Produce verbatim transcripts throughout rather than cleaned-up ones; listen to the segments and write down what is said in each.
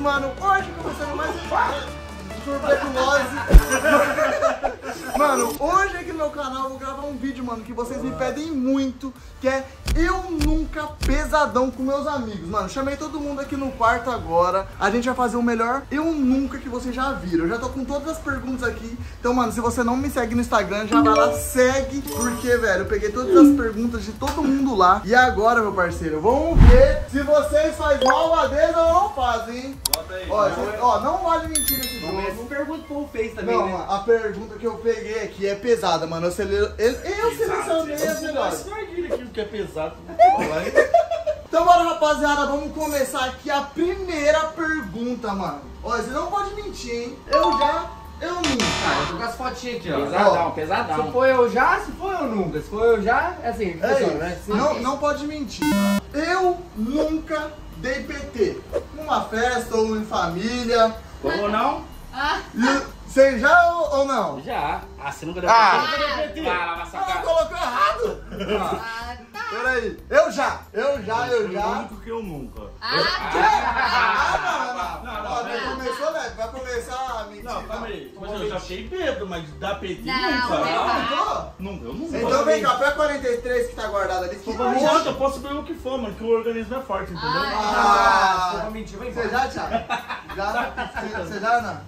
mano, hoje começando mais um tuberculose. Mano, hoje aqui no meu canal eu vou gravar um vídeo, mano, que vocês me pedem muito, que é Eu Nunca Pesadão com meus amigos. Mano, chamei todo mundo aqui no quarto agora. A gente vai fazer o melhor Eu Nunca que vocês já viram. Eu já tô com todas as perguntas aqui. Então, mano, se você não me segue no Instagram, já vai lá, segue. Porque, velho, eu peguei todas as perguntas de todo mundo lá. E agora, meu parceiro, vamos ver se vocês fazem malvadeza ou não fazem, hein? Bota aí. Ó, cê, ó, não vale mentir nesse jogo. Não pergunta como fez também, Não, né? mano, a pergunta que eu peguei aqui é pesada, mano. Eu, sele... eu, eu selecionei as melhores. Esse narguilha aqui, o que é pesado. Então, bora, rapaziada, vamos começar aqui a primeira pergunta, mano. Olha, você não pode mentir, hein? Eu já, eu nunca. Ah, eu tô com as fotinhas aqui, ó. Pesadão, Ó, pesadão. Se for eu já, se for eu nunca. Se for eu já, é assim, É funciona, isso. né? Se Não, não pode mentir. Eu nunca dei P T. Numa festa ou em família. Como não? E você já ou, ou não? Já. Ah, você nunca deu Ah. P T? Ah, lá vai Ah, sacar. colocou errado. Ah, tá. Peraí. Eu já, eu já, eu O já. único que eu nunca. Ah, Ah, não, não. Não, Ó, não, já não. começou, né? Vai começar a mentir. Não, calma aí. Mas eu já fiquei bêbado, mas da P T Não, nunca. não. Nunca? Nunca, eu nunca. Então vem cá, pega quarenta e três que tá guardado ali. Que Não adianta, eu posso beber o que for, mano, que o organismo é forte, entendeu? Ai. Ah, se for Ah, pra mentir, vai você embora. já, Thiago? Já? Você- Você já não?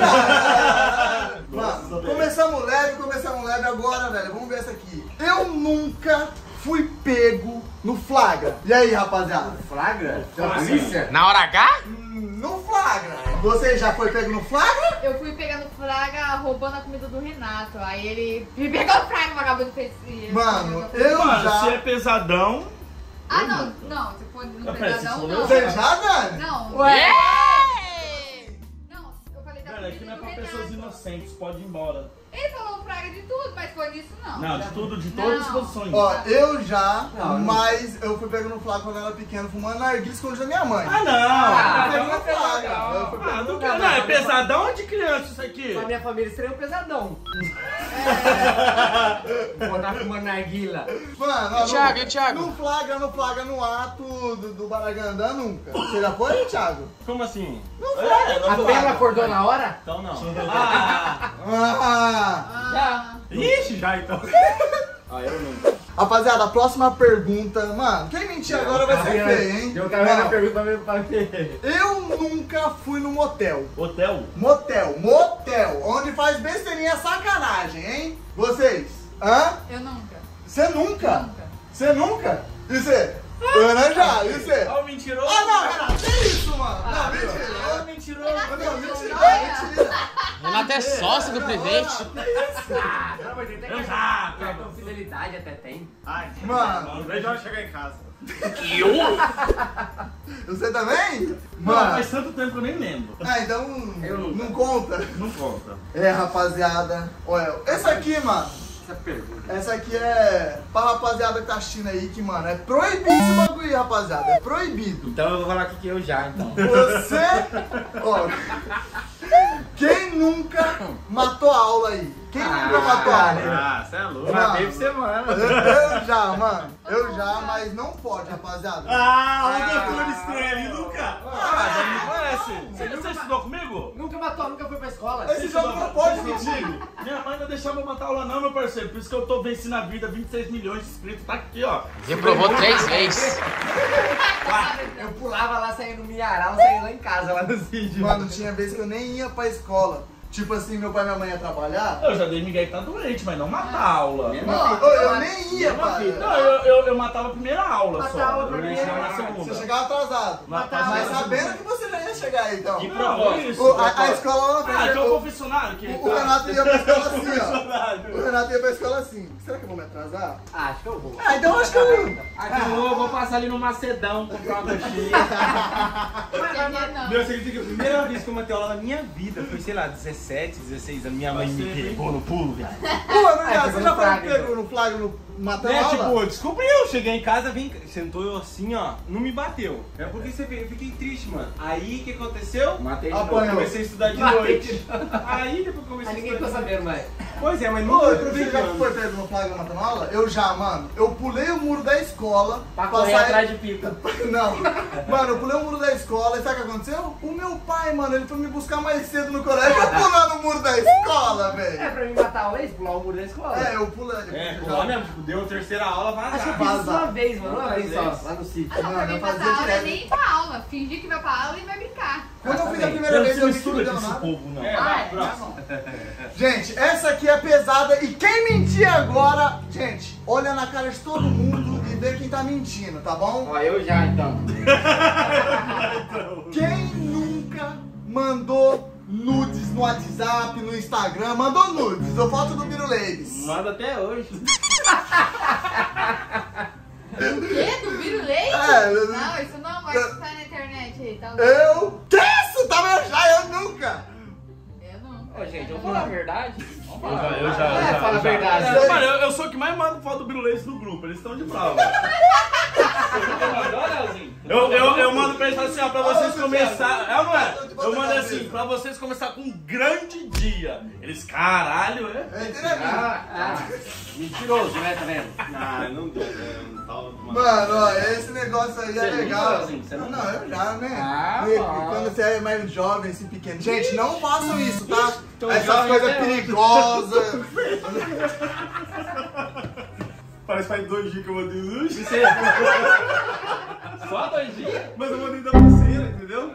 Nossa, Mano, velho. começamos leve, começamos leve agora, velho. Vamos ver essa aqui. Eu nunca fui pego no flagra. E aí, rapaziada? Flagra? Então, Flagra. polícia? Na hora H? Hum, No flagra. Você já foi pego no flagra? eu fui pegando fraga roubando a comida do Renato. Aí ele me pegou fraga, vagabundo fez isso. Mano, eu Mano, já... se é pesadão. Ah, eu não, nunca. não, se for no Ah, pera, pesadão, se for não. Você já, Dani? Não. Ué? Não, eu falei da Cara, aqui não é comida pra do pessoas Renato. inocentes, pode ir embora. Ele falou fraga de tudo, mas foi nisso não. Não, de tudo, de todas as Não. posições. Ó, eu já, Não, não. mas eu fui pego no flagra quando eu era pequeno, fumando narguilha escondido da minha mãe. Ah, não! Ah, Eu fui pego não no flagra. Eu fui pego Ah, no não, flagra. não, é pesadão ou de criança isso aqui? A minha família seria um pesadão. Vou dar fumando narguila. Mano, ó, Thiago, no- e Thiago? Não flagra, não flagra no ato do, do Baragandã nunca. Você já foi, Thiago? Como assim? É, A não Pena flagra. acordou na hora? Então não. Ah, Ah, Já. ixi, já então. Ah, eu nunca. rapaziada, a próxima pergunta. Mano, quem mentir agora vai ser feio, hein? Deu cara na Mano, pergunta pra ver pra ver. eu nunca fui no motel. Hotel? Motel, motel, onde faz besteirinha sacanagem, hein? Vocês? Hã? Eu nunca. Você nunca? Nunca. Você nunca? E você? Ana já, e você? Ó, o mentiroso. Ah, não, Renato, que isso, mano? Não, Ó, mentira. mentiroso. Não, mentira, Olha. mentira. Renato é sócio do Private. Ah, não, mas tem até Eu já. cartão fidelidade até tem. Ai, Mano. veja a hora de chegar em casa. Você também? Mano, Mano. faz tanto tempo que eu nem lembro. Ah, então Eu nunca. não conta. Não conta. É, rapaziada. Olha, essa aqui, mano. Essa pergunta. Essa aqui é pra rapaziada que tá assistindo aí, que, mano, é proibido esse bagulho aí, rapaziada. É proibido. Então eu vou falar aqui que eu já, então. Você. Ó. Quem nunca matou a aula aí? Quem nunca matou a aula? Ah, você é louco. Matei por semana. Eu, eu já, mano. Eu já, mas não pode, rapaziada. Ah, o doutor estranho ali nunca. Ah, já me conhece. Você, Nunca você ma- estudou comigo? Nunca matou, nunca foi pra escola. Esse jogo não pode mentir. Minha mãe não deixava eu matar aula não, meu parceiro. Por isso que eu tô vencendo a vida, vinte e seis milhões de inscritos. Tá aqui, ó. Reprovou três vezes. Eu pulava lá, saía no milharal, saía lá em casa, lá nos vídeos. Mano, tinha vezes que eu nem ia pra escola. Tipo assim, meu pai e minha mãe iam trabalhar. Eu já dei Miguel que tá doente, mas não matar aula. Mesma Mano, fita, eu, eu mano. nem ia, Mesma pai. fita. Não, eu, eu, eu matava a primeira aula Matar só. a aula Eu primeiro, deixava na ah, segunda. Você chegava atrasado. Matar Mas a sabendo que você já ia chegar aí, então. Que O- propósito? a, a escola lá na frente. Ah, que é o o- confessionário. Que o, o Renato ia pra escola assim, ó. O Confessionário. Renato ia pra escola assim. Será que eu vou me atrasar? Ah, acho que eu vou. Ah, então eu acho que eu. Aqui eu vou, vou passar ali no Macedão, comprar uma coxinha. Não. Meu, você acredita que a primeira vez que eu matei aula na minha vida foi, sei lá, dezessete, dezesseis anos. Minha mãe me Você- pegou no pulo, viado. Pô, é verdade, É, você pegou já no foi flagra, pego no flagra, no matando É, aula? tipo, desculpa eu, cheguei em casa, vim, sentou eu assim, ó, não me bateu. É porque você vê, eu fiquei triste, mano. Aí, o que aconteceu? Matei de Apanhou. novo. Comecei a estudar de Matei noite. de Aí, depois Aí comecei a ninguém estudar ficou de noite. sabendo mais. Pois é, mas Ô, nunca você já aproveitando. foi pego no flagra matando aula? Eu já, mano. Eu pulei o muro da escola. Pra correr sair- atrás de pipa. Não. Mano, eu pulei o muro da escola e sabe o que aconteceu? O meu pai, mano, ele foi me buscar mais cedo no colégio. Eu pulando o muro da escola, É velho. pra mim matar aula, é isso? Pular o muro da escola. É, eu pulei. É, eu pular mesmo, tipo, deu a terceira aula, vazar. Acho que eu fiz isso Vazar. uma vez, mano. Uma vez só, Uma vez. lá no sítio. Ah, não, pra Mano, mim eu passar fazia aula é direto. nem ir pra aula. Fingir que vai pra aula e vai brincar. Quando eu fiz a também. primeira Não vez, se eu vi que não mistura deu com esse nada. povo, não. É, Ah, vai, é, tá próximo. bom. Gente, essa aqui é pesada e quem mentir agora, gente, olha na cara de todo mundo e vê quem tá mentindo, tá bom? Ó, eu já então. Quem nunca mandou nudes no WhatsApp, no Instagram, mandou nudes, ou foto do Biruleibs? Manda até hoje. O quê? Do viro leite? É, eu- Não, isso não vai estar na internet aí, tá? Eu? Que isso? Tá meu já, eu nunca! Eu não. Ô, gente, vamos falar a verdade? Vamos Eu falar. já, eu já, É, eu já, fala a eu já. verdade. É, mano, eu, eu sou o que mais manda foto do Biruleiros no grupo, eles estão de prova. Eu, eu, eu mando pra eles e falo assim, ó, pra vocês começarem. É ou não é? Eu mando assim, pra vocês começar com um grande dia. Eles, caralho, é? É, entendeu? Ah, ah. Mentiroso, né? Tá vendo? Ah, não deu, né? Não tava. Mano, ó, esse negócio aí é Você nunca, legal. assim, você Não, nunca? não, eu já, né? Ah, E- bom. Quando você é mais jovem, assim, pequeno. Gente, não façam isso, tá? Tô Essas jovem coisas até hoje. perigosas. Parece que faz dois dias que eu mandei luz. Você... Só dois dias? Mas eu mandei da pulseira, entendeu?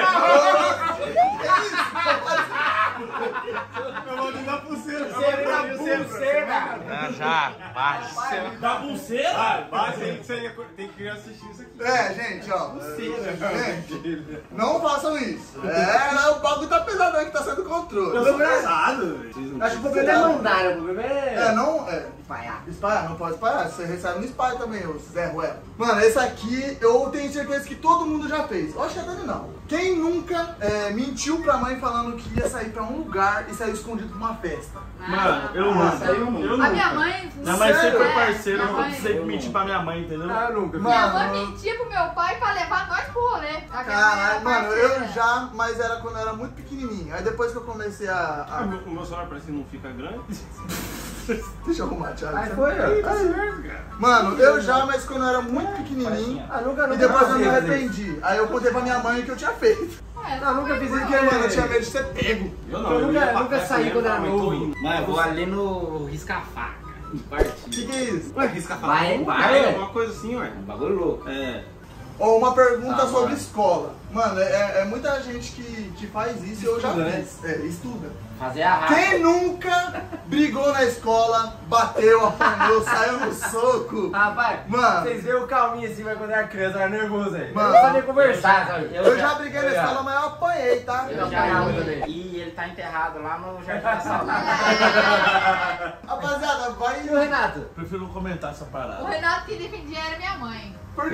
Eu mandei da pulseira. Você vê na pulseira. Ah, já, vai. Da pulseira? Ah, basta aí que você tem que assistir isso aqui. É, gente, ó. Pulseira. Gente, não façam isso. É, o bagulho tá pesadão que tá saindo do controle. Eu sou casado. Acho que o problema é mandar, o problema é... É, não. É. espalhar. Espalhar, não pode espalhar. Você recebe no espalho também, ô Zé Ruela. Mano, esse aqui eu tenho certeza que todo mundo já fez. Eu acho que a Dani não. Quem nunca é, mentiu pra mãe falando que ia sair pra um lugar e saiu escondido pra uma festa? Mano, eu Ah, nunca. saiu muito. Eu A nunca. minha mãe. Minha mãe sempre foi É, parceira, eu minha não mãe- precisei mentir pra minha mãe, entendeu? Ah, nunca. Minha Mano, mãe mentia pro meu pai pra levar nós pro rolê. A minha mãe Caralho, era mano, parceira. eu já, mas era quando eu era muito pequenininho. Aí depois que eu comecei a. Ah, a... meu- o meu celular parece que não fica grande. Deixa eu arrumar, Thiago. Aí foi, ó. Tá certo, cara. Mano, eu já, mas quando eu era muito pequenininho. Ah, nunca, E nunca depois eu fiz me isso. arrependi. Aí eu contei pra minha mãe o que eu tinha feito. É, Não, nunca fiz isso Porque, mano, eu tinha medo de ser pego. Eu Eu nunca- ia pra nunca festa saí mesmo, quando era mas tô novo. indo. Mas eu vou ali no risca-faca. O que, Partiu. que é isso? Ué, risca a Vai, faca. vai. É alguma coisa assim, ué. Um bagulho louco. É. Ou uma pergunta Ah, sobre mano. escola. Mano, é, é muita gente que, que faz isso e eu já Estuda, né? fiz. É, estuda. Fazer a raça. Quem nunca brigou na escola, bateu, apanhou, saiu no soco? Rapaz, Mano. vocês veem o calminho assim, mas quando era criança, era nervoso aí. Mano. Eu não sabia conversar, sabe? Eu já briguei na escola, mas eu apanhei, tá? Eu já apanhava E, também. e ele tá enterrado lá no Jardim da Saudade. Rapaziada, vai. E o Renato? Prefiro não comentar essa O parada. Renato que defendia era minha mãe. Por quê?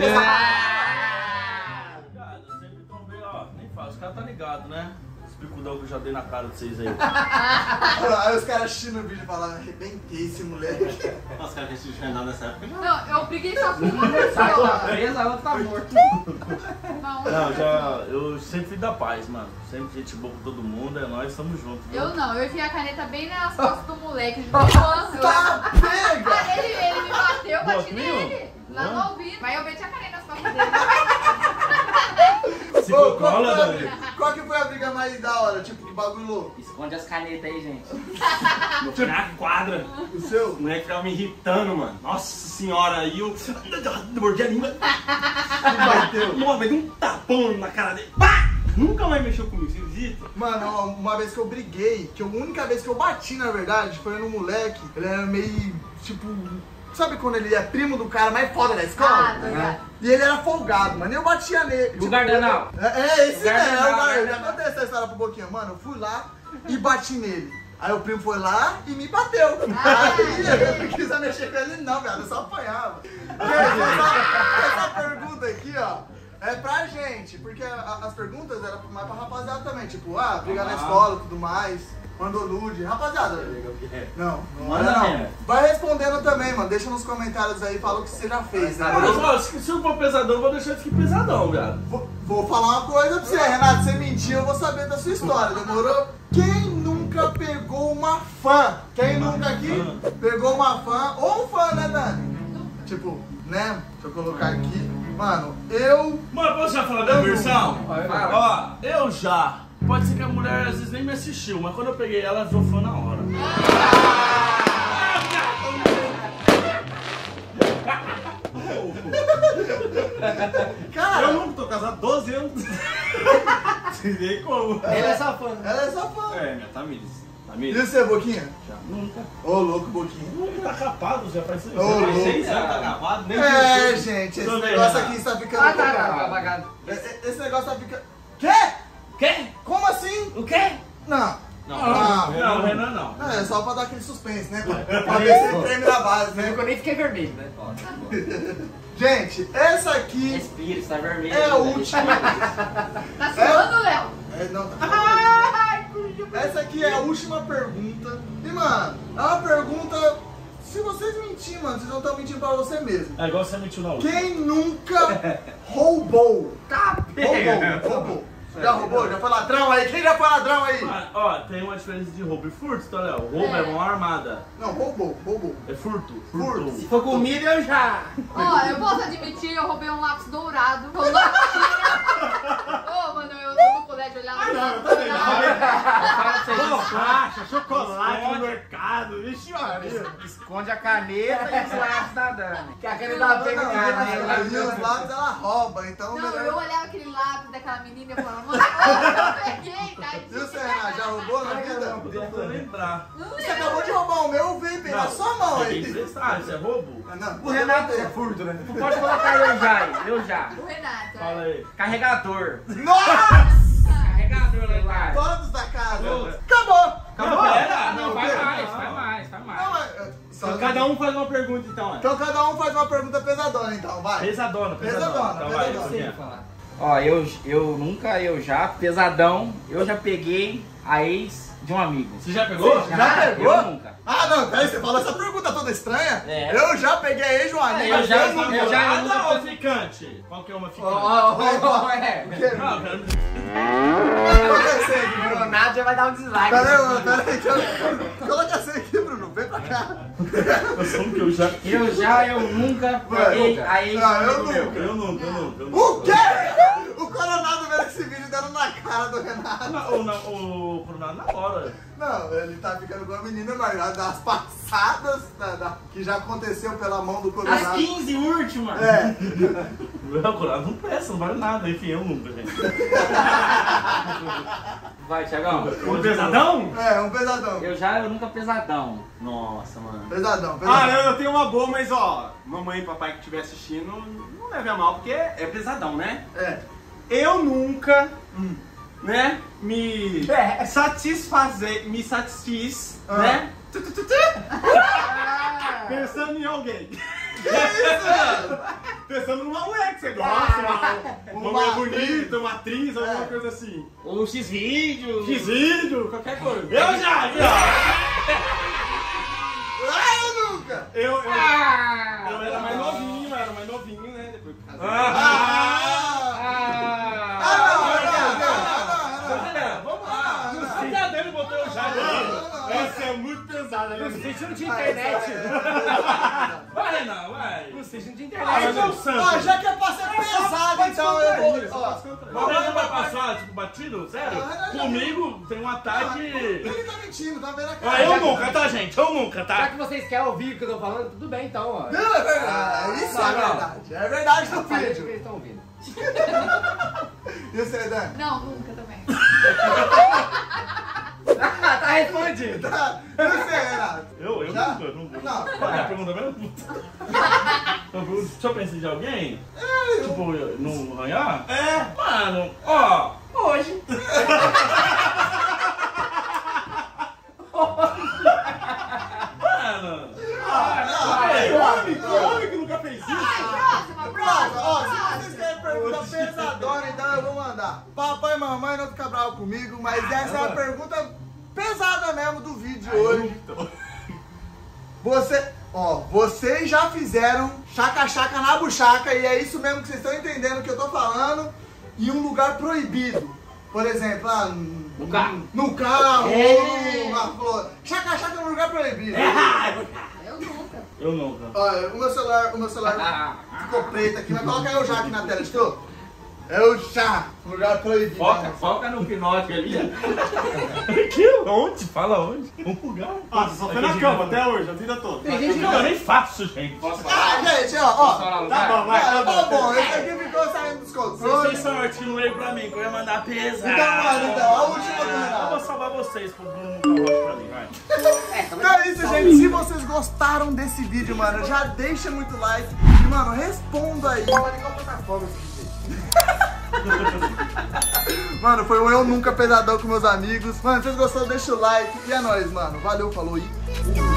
Ligado, eu sempre trombei, ó, nem falo, os caras tá ligado, né? Esse picudão que eu já dei na cara de vocês aí. Aí os caras assistindo o vídeo e falando, arrebentei esse moleque. Nossa, cara, que esse Renato nessa época já. Não, eu briguei só com uma Tá pessoa. presa, a outra tá morto. Não, Não, já, eu sempre fui da paz, mano. Sempre gente boa com todo mundo, é nós, estamos juntos. viu? eu não, eu enfiei a caneta bem nas costas do moleque de dois anos. Tá, pega! Ah, Ele, ele me bateu, eu bati Botinho? nele. Lá no Hã? ouvido. Mas eu meti a caneta nas costas dele. Se Ô, for qual, cola, que foi a Dani. briga- qual que foi a briga mais da hora? Tipo, que bagulho louco? Esconde as canetas aí, gente. Fui na quadra. O seu? O moleque ficava me irritando, mano. Nossa senhora, aí eu mordi a língua. Bateu. Nossa, vai dar um tapão na cara dele. Pá! Nunca mais mexeu comigo, você acredita? Mano, ó, uma vez que eu briguei, que a única vez que eu bati, na verdade, foi no moleque. Ele era meio, tipo... Sabe quando ele é primo do cara mais foda da escola? Ah, tá ligado. E ele era folgado, mano. E eu batia nele. O Gardenal. É, é esse O mesmo, é o Gardenal, Gar- Gardenal. Já contei essa história pro Boquinha. Mano, eu fui lá e bati nele. Aí o primo foi lá e me bateu. Ah, Aí eu não quis mexer com ele não, viado. Eu só apanhava. Gente, essa, essa pergunta aqui, ó, é pra gente. Porque a- as perguntas eram mais pra rapaziada também. Tipo, ah, brigar na escola e tudo mais. Mandou nude. Rapaziada, não, não Manda manda não. mesmo. Vai respondendo também, mano. Deixa nos comentários aí, fala o que você já fez, né? Mas, ó, se se eu for pesadão, eu vou deixar isso aqui pesadão, viado. Vou, vou falar uma coisa pra você, Renato. Você mentiu, eu vou saber da sua história, demorou? Quem nunca nunca pegou uma fã? Quem nunca aqui pegou uma fã? Ou um fã, né, Dani? Tipo, né? Deixa eu colocar aqui. Mano, eu... Mano, posso já falar da minha versão? Ó, eu já. Pode ser que a mulher às vezes nem me assistiu, mas quando eu peguei ela, virou fã na hora. Cara, Eu nunca tô casado há doze anos. Você vê como? Ele é só fã. ela é só fã. É, minha Tamires. E Tamires. você, Boquinha? Nunca. Ô, louco, Boquinha. Nunca tá capado, já faz seis Ô, anos. louco. Seis anos tá gravado, nem É, pensou. gente, esse Tô vendo, negócio Renato. aqui está ficando Ah, tá, tá, tá, complicado. apagado. Esse esse negócio tá ficando... Quê? Quê? Como assim? O quê? Não. Não, Não. Não, Renan não. Não, é só pra dar aquele suspense, né? Pra, pra ver se ele treme na base, Você né? viu que eu nem fiquei vermelho, né? Gente, essa aqui Respira, está vermelho. é a né? última... Tá suando, Léo? É, não, tá... Ai, curioso. Essa aqui é a última pergunta. E, mano, é uma pergunta... Se vocês mentirem, mano, vocês não estão mentindo pra você mesmo. É igual você mentiu na última. Quem nunca roubou? Tá, Roubou, roubou. Já roubou? Já foi ladrão aí? Quem já foi ladrão aí? Ah, ó, tem uma diferença de roubo e furto, tá, Léo? Roubo é, É. mão armada. Não, roubou, roubou. É furto. Furto. Se for comida, eu já. Ó, eu posso admitir, eu roubei um lápis dourado. Eu não tinha. Ô, mano, eu tô no colégio olhando. Ah, não, eu também não. Bolacha, chocolate Esconde. no mercado. Vixe, Maria. Esconde a caneta e os lápis da Dani. Que a caneta Não, pega não, o e os lábios ela rouba, então Não, melhor... eu olhava aquele lápis daquela menina e eu falava, mano, eu peguei, tá? E você, Renato, já roubou na vida? Eu tô tentando lembrar. Não Você acabou de roubar o meu vape na sua mão peguei aí. emprestado, isso é roubo? Ah, não, O Renato é furto, né? Pode colocar eu já aí, eu já. O Renato. Fala é. aí. Carregador. Nossa! Carregador, celular. Todos da casa. Todos. Acabou! Não, pera. Não, Não, faz pera. mais, faz mais, faz mais. Não, é- é- só- Então, cada um faz uma pergunta, então. É. Então cada um faz uma pergunta pesadona, então, vai. Pesadona, pesadona. Pesadona, Então vai, pesadona. Boquinha. Ó, eu, eu nunca, eu já, pesadão, eu já peguei a ex de um amigo. Você já pegou? Já pegou? Eu nunca. Ah, não, peraí, você falou essa pergunta toda estranha? É. Eu já peguei a ex de um amigo. eu já- eu nunca. eu já- Namorada ou ficante? Qual que é uma ficante? Ó, ó, ó, é. Não, cara. Coloca esse aqui, O Bruno. Ronaldo já vai dar um dislike. Peraí, mano, peraí. que eu- Coloca esse aqui, Bruno. Vem pra cá. Eu sou um que eu já. Eu já, eu nunca peguei a ex de um Ah, eu amigo meu. nunca. Eu nunca, eu nunca. eu nunca. O quê? O Coronado vendo esse vídeo dando na cara do Renato. Na- O, na- o Coronado na hora. Não, ele tá ficando com a menina, mas já das passadas da- da- que já aconteceu pela mão do As Coronado. quinze últimas. É. O Coronado não presta, não vale nada. Enfim, eu nunca, gente. Vai, Thiagão. Um pesadão? É, um pesadão. Eu já, eu nunca pesadão. Nossa, mano. Pesadão, pesadão. Ah, eu, eu tenho uma boa, mas ó, mamãe e papai que estiver assistindo, não leve a mal, porque é pesadão, né? É. Eu nunca, né, me É. satisfazer, me satisfiz, Ah. né? Tu, tu, tu, tu, Ah, pensando em alguém. Que isso, velho? Pensando numa mulher que você gosta, uma, uma Uma mulher bonita, uma atriz, alguma É. coisa assim. O X-Vídeos. X-vídeo, qualquer coisa. Eu já, aqui, ó. Ah, eu nunca. Eu, eu, Ah! eu era mais novinho, eu era mais novinho, né? Depois que casei. Ah! Ah! Ah, não, não, não, não, não, não. Olha, vamos lá. Até a Dani botou eu já. Essa é muito pesada, né? Vocês não tinham internet. Vai, Renan, vai. Vocês não tinham Ah, internet. mas é o Santos. Ó, já que é pra ser pesado, então eu vou. Ó, O Renan vai passar, tipo, batido? Sério? Ah, já- Comigo tem um ataque. ele tá mentindo, tá vendo a Ah, cara? eu nunca, tá, gente? Eu nunca, Já tá? que vocês querem ouvir o que eu tô falando, tudo bem então, ó. Não, é verdade. Isso é Não, não. verdade. É verdade do Faz o que vídeo. eles estão ouvindo. E você, Dani? não, nunca também. Ah, tá respondido. Tá. E você, Renato? Eu, eu Já? nunca, nunca. Não. Qual é a pergunta mesmo? Deixa eu pensar de alguém. Tipo, não arranhar? É, Mano, ó. Hoje. Mano. que homem, que homem que nunca fez isso? Próxima, Pronto, próxima. ó, se vocês querem pergunta pesadona, então eu vou mandar. Papai e mamãe não ficam bravos comigo, mas essa é a pergunta pesada mesmo do vídeo de hoje. Você, ó, vocês já fizeram chaca-chaca na buchaca e é isso mesmo que vocês estão entendendo que eu tô falando em um lugar proibido. por exemplo, lá no, No carro. No carro, É. ou numa flor. Chaca, chaca é um lugar proibido. Eu nunca. Eu nunca. Olha, o meu celular, o meu celular ficou preto aqui, mas coloca eu já aqui na tela, estou? É o chá, um lugar proibido. Foca, né? foca no Pinóquio ali. Aqui, onde? Fala onde? Um lugar. Ah, você só foi na cama até hoje, a vida toda. Tem gente que eu nem faço, gente. Posso Ah, falar? gente, ó, Posso ó. falar no Tá lugar? bom, vai. Ah, tá bom, esse aqui ficou saindo dos Vocês controles. têm sorte que não veio pra mim, que eu ia mandar pesado. Então, mano, então, a última do Eu vou Renato. salvar vocês pro Bruno nunca volte pra mim, vai. Então é isso, gente. Se vocês gostaram desse vídeo, mano, já deixa muito like. E, mano, responda aí. Mano, foi o Eu Nunca Pesadão com meus amigos. Mano, se vocês gostaram, deixa o like. E é nóis, mano. Valeu, falou e...